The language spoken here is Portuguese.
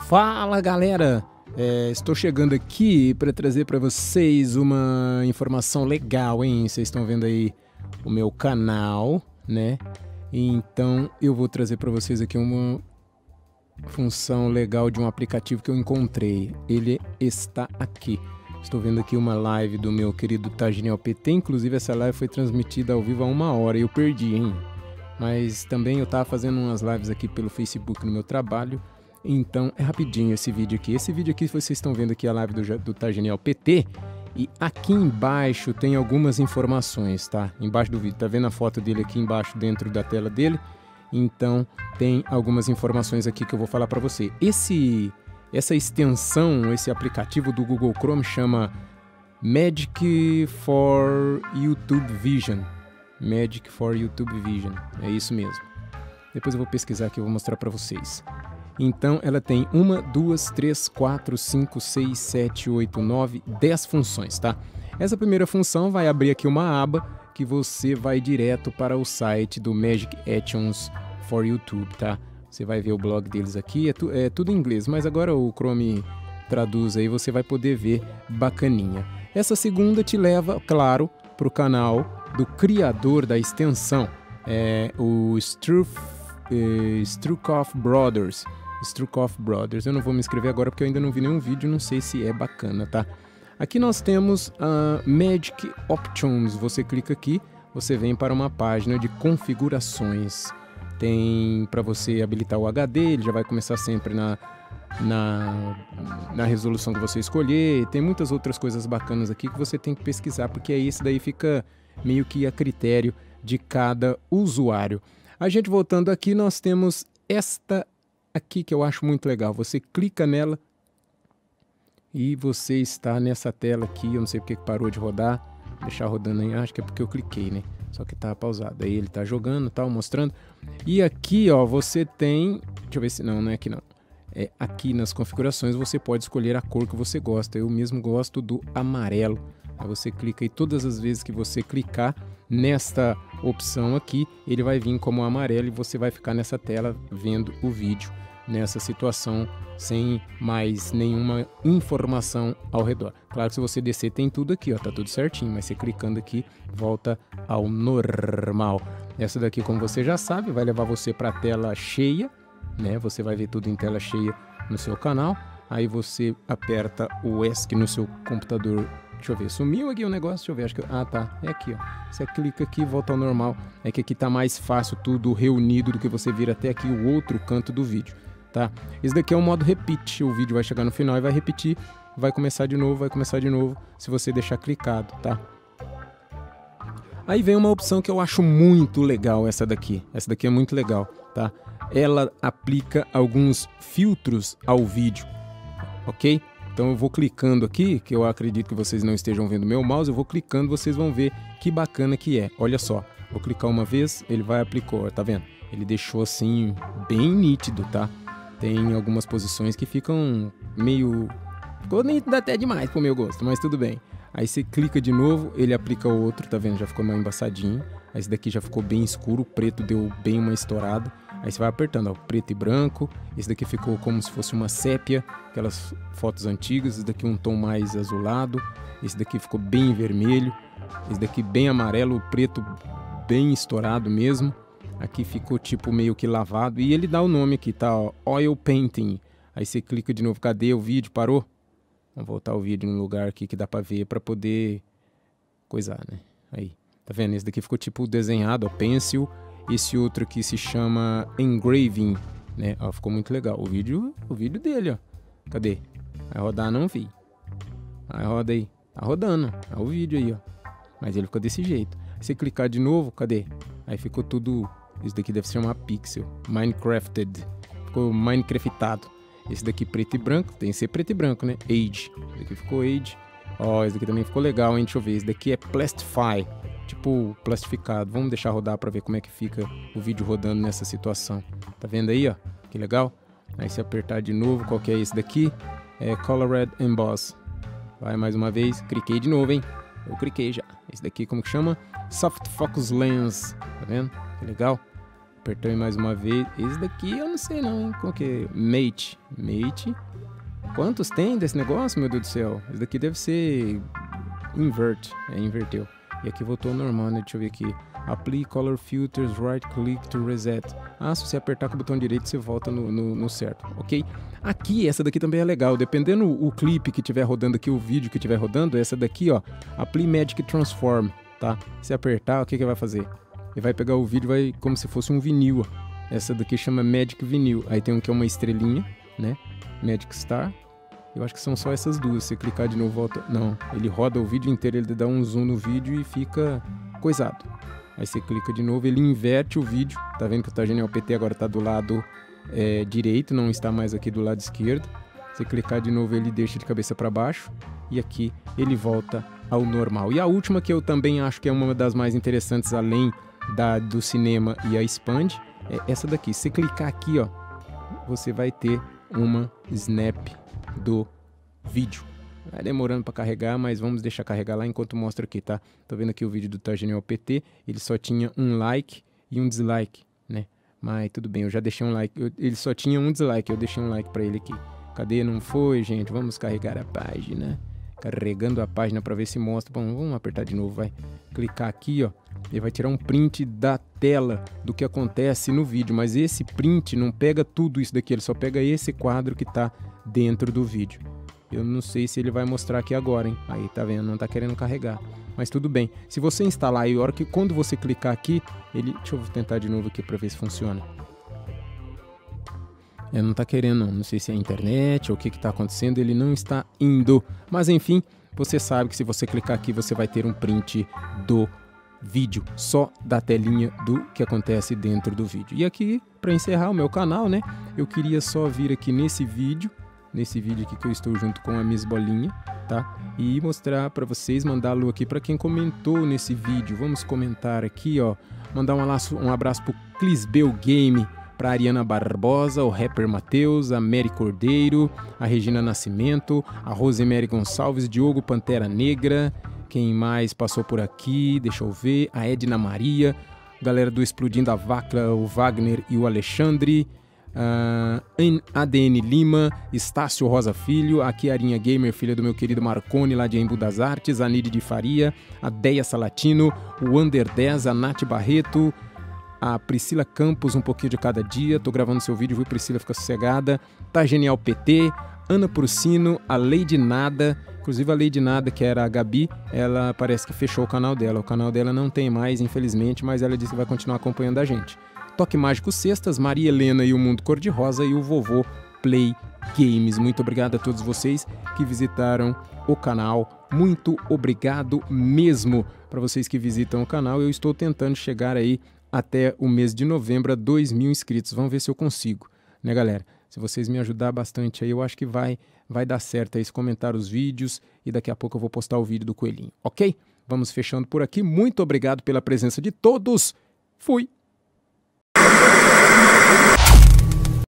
Fala galera, estou chegando aqui para trazer para vocês uma informação legal, hein? Vocês estão vendo aí o meu canal, né? Então eu vou trazer para vocês aqui uma função legal de um aplicativo que eu encontrei. Ele está aqui. Estou vendo aqui uma live do meu querido Tajinel PT. Inclusive essa live foi transmitida ao vivo há 1 hora e eu perdi, hein? Mas também eu estava fazendo umas lives aqui pelo Facebook no meu trabalho. Então é rapidinho esse vídeo aqui. Esse vídeo aqui vocês estão vendo aqui a live do Tajinel PT. E aqui embaixo tem algumas informações, tá? Embaixo do vídeo, tá vendo a foto dele aqui embaixo dentro da tela dele? Então tem algumas informações aqui que eu vou falar para você. Essa extensão, esse aplicativo do Google Chrome chama Magic for YouTube Vision. Magic for YouTube Vision, é isso mesmo. Depois eu vou pesquisar aqui e vou mostrar para vocês. Então ela tem 1, 2, 3, 4, 5, 6, 7, 8, 9, 10 funções, tá? Essa primeira função vai abrir aqui uma aba que você vai direto para o site do Magic Actions for YouTube, tá? Você vai ver o blog deles aqui, é tudo em inglês, mas agora o Chrome traduz aí, você vai poder ver bacaninha. Essa segunda te leva, claro, para o canal do criador da extensão, o Strucoff Brothers. Eu não vou me inscrever agora porque eu ainda não vi nenhum vídeo, não sei se é bacana, tá? Aqui nós temos a Magic Options. Você clica aqui, você vem para uma página de configurações. Tem para você habilitar o HD, ele já vai começar sempre na resolução que você escolher. Tem muitas outras coisas bacanas aqui que você tem que pesquisar, porque aí esse daí fica meio que a critério de cada usuário. A gente voltando aqui, nós temos esta aqui que eu acho muito legal. Você clica nela e você está nessa tela aqui. Eu não sei porque que parou de rodar. Deixar rodando aí, acho que é porque eu cliquei, né? Só que tá pausado. Aí ele tá jogando, tal, mostrando. E aqui, ó, você tem... Deixa eu ver se... Não é aqui não. É aqui nas configurações você pode escolher a cor que você gosta. Eu mesmo gosto do amarelo. Aí você clica e todas as vezes que você clicar nesta opção aqui, ele vai vir como amarelo e você vai ficar nessa tela vendo o vídeo nessa situação sem mais nenhuma informação ao redor. Claro que se você descer tem tudo aqui, ó, tá tudo certinho, mas você clicando aqui volta ao normal. Essa daqui, como você já sabe, vai levar você para a tela cheia, né? Você vai ver tudo em tela cheia no seu canal. Aí você aperta o ESC no seu computador. Deixa eu ver, sumiu aqui o negócio, deixa eu ver, acho que... Ah, tá, é aqui, ó. Você clica aqui e volta ao normal. É que aqui tá mais fácil tudo reunido do que você vir até aqui o outro canto do vídeo, tá? Esse daqui é o modo repeat, o vídeo vai chegar no final e vai repetir, vai começar de novo, se você deixar clicado, tá? Aí vem uma opção que eu acho muito legal, essa daqui é muito legal, tá? Ela aplica alguns filtros ao vídeo, ok? Então eu vou clicando aqui, que eu acredito que vocês não estejam vendo meu mouse, eu vou clicando, vocês vão ver que bacana que é. Olha só, vou clicar uma vez, ele vai aplicar, tá vendo? Ele deixou assim, bem nítido, tá? Tem algumas posições que ficam meio... Ficou nítido até demais pro meu gosto, mas tudo bem. Aí você clica de novo, ele aplica outro, tá vendo? Já ficou mais embaçadinho. Aí esse daqui já ficou bem escuro, o preto deu bem uma estourada. Aí você vai apertando, ó, preto e branco. Esse daqui ficou como se fosse uma sépia, aquelas fotos antigas. Esse daqui um tom mais azulado. Esse daqui ficou bem vermelho. Esse daqui bem amarelo, o preto bem estourado mesmo. Aqui ficou tipo meio que lavado. E ele dá o nome aqui, tá? Ó, Oil Painting. Aí você clica de novo. Cadê o vídeo? Parou? Vamos voltar o vídeo no lugar aqui que dá pra ver, pra poder coisar, né? Aí, tá vendo? Esse daqui ficou tipo desenhado, ó, pencil. Esse outro aqui se chama Engraving, né? Ó, ficou muito legal. O vídeo dele, ó. Cadê? Vai rodar, não vi. Aí roda aí. Tá rodando. É o vídeo aí, ó. Mas ele ficou desse jeito. Se clicar de novo, cadê? Aí ficou tudo... Esse daqui deve se chamar Pixel. Minecrafted. Ficou Minecraftado. Esse daqui preto e branco. Tem que ser preto e branco, né? Age. Esse daqui ficou Age. Ó, esse daqui também ficou legal, hein? Deixa eu ver. Esse daqui é Plastify. Tipo, plastificado. Vamos deixar rodar pra ver como é que fica o vídeo rodando nessa situação. Tá vendo aí, ó? Que legal. Aí se apertar de novo, qual que é esse daqui? É Colored Emboss. Vai mais uma vez. Cliquei de novo, hein? Eu cliquei já. Esse daqui como que chama? Soft Focus Lens. Tá vendo? Que legal. Apertando mais uma vez. Esse daqui eu não sei não, hein? Qual que é? Mate. Quantos tem desse negócio, meu Deus do céu? Esse daqui deve ser invert. Inverteu. E aqui voltou ao normal, né? Deixa eu ver aqui. Apply Color Filters, right click to reset. Se você apertar com o botão direito, você volta no certo, ok? Aqui, essa daqui também é legal. Dependendo o clipe que estiver rodando aqui, o vídeo que estiver rodando, essa daqui, ó, Apply Magic Transform, tá? Se apertar, o que vai fazer? Ele vai pegar o vídeo, vai como se fosse um vinil, ó. Essa daqui chama Magic Vinyl. Aí tem um que é uma estrelinha, né? Magic Star. Eu acho que são só essas duas. Se clicar de novo, volta... Não, ele roda o vídeo inteiro, ele dá um zoom no vídeo e fica coisado. Aí você clica de novo, ele inverte o vídeo. Tá vendo que o Targenial PT agora tá do lado direito, não está mais aqui do lado esquerdo. Você clicar de novo, ele deixa de cabeça para baixo. E aqui ele volta ao normal. E a última, que eu também acho que é uma das mais interessantes, além do cinema e a Expand, é essa daqui. Se você clicar aqui, ó, você vai ter uma snap do vídeo. Vai demorando para carregar, mas vamos deixar carregar lá enquanto mostra aqui, tá? Tô vendo aqui o vídeo do Targenial PT, ele só tinha um like e um dislike, né? Mas tudo bem, eu já deixei um like, ele só tinha um dislike, eu deixei um like para ele aqui. Cadê? Não foi, gente? Vamos carregar a página. Carregando a página para ver se mostra. Bom, vamos apertar de novo, vai. Clicar aqui, ó. Ele vai tirar um print da tela do que acontece no vídeo, mas esse print não pega tudo isso daqui, ele só pega esse quadro que tá dentro do vídeo. Eu não sei se ele vai mostrar aqui agora, hein? Aí, tá vendo? Não tá querendo carregar. Mas tudo bem. Se você instalar aí, a hora que quando você clicar aqui, ele... Deixa eu tentar de novo aqui pra ver se funciona. Não tá querendo, não. Não sei se é a internet ou o que tá acontecendo. Ele não está indo. Mas, enfim, você sabe que se você clicar aqui, você vai ter um print do vídeo. Só da telinha do que acontece dentro do vídeo. E aqui, pra encerrar o meu canal, né? Eu queria só vir aqui nesse vídeo aqui que eu estou junto com a Miss Bolinha, tá? E mostrar para vocês, mandá-lo aqui para quem comentou nesse vídeo. Vamos comentar aqui, ó. Mandar um abraço pro Clisbeu Game, pra Ariana Barbosa, o rapper Matheus, a Mary Cordeiro, a Regina Nascimento, a Rosemary Gonçalves, Diogo Pantera Negra, quem mais passou por aqui? Deixa eu ver, a Edna Maria, galera do Explodindo a Vaca, o Wagner e o Alexandre, ADN Lima, Estácio Rosa Filho, a Chiarinha Gamer, filha do meu querido Marconi lá de Embu das Artes, a Nide de Faria, a Deia Salatino, o Under 10, a Nath Barreto, a Priscila Campos, um pouquinho de cada dia. Tô gravando seu vídeo, viu, Priscila? Fica sossegada. Targenial PT, Ana Prussino, a Lady Nada. Inclusive a Lady Nada, que era a Gabi, ela parece que fechou o canal dela. O canal dela não tem mais, infelizmente, mas ela disse que vai continuar acompanhando a gente. Toque Mágico Sextas, Maria Helena e o Mundo Cor-de-Rosa e o Vovô Play Games. Muito obrigado a todos vocês que visitaram o canal. Muito obrigado mesmo para vocês que visitam o canal. Eu estou tentando chegar aí até o mês de novembro a 2.000 inscritos. Vamos ver se eu consigo, né, galera? Se vocês me ajudar bastante aí, eu acho que vai dar certo aí se comentar os vídeos e daqui a pouco eu vou postar o vídeo do coelhinho, ok? Vamos fechando por aqui. Muito obrigado pela presença de todos. Fui!